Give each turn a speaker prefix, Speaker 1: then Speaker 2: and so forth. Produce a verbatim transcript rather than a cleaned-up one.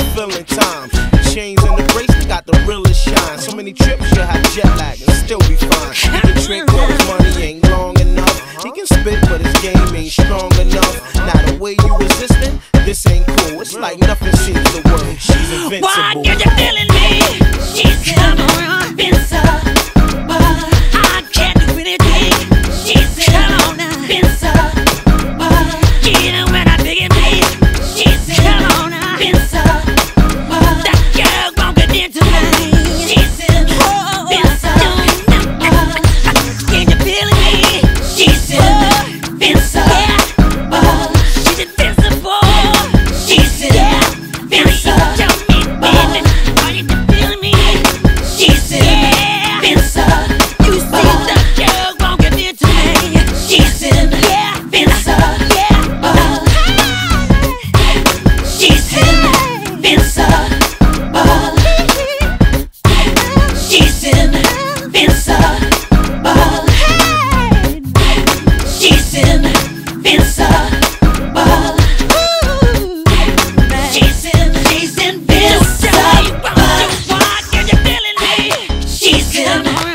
Speaker 1: fulfilling times. The chains and the bracelet got the realest shine. So many trips you have jet lag and still be fine. He can trick but his money ain't long enough. He can spit but his game ain't strong enough. Now the way you resisting, this ain't cool. It's like nothing seems to work. She's invincible.
Speaker 2: Why get you feeling me? She's come on, invincible. I can't do anything. She's come on, invincible. Even when I beg and plead, she's come on, invincible. That girl won't get into me. She's invincible. Can you feel me? She's invincible. She's invincible. She's invincible. Are you feeling me? She's invincible. You see that girl won't get into me. She's invincible. She's invincible. She's invincible. She's invincible. She's in, she's invincible. Why are you feeling me? She's in.